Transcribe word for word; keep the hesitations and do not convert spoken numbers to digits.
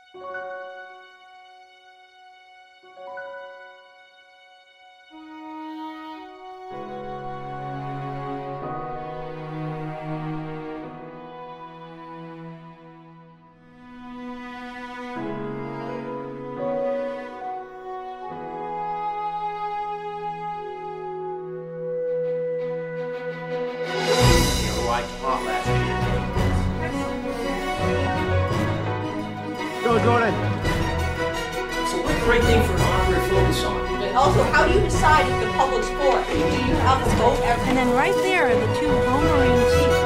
Go, Jordan. So what a great thing for an honor to focus on. And also, how do you decide if the public sport? Do you have a vote every... And then right there are the two home marine seats.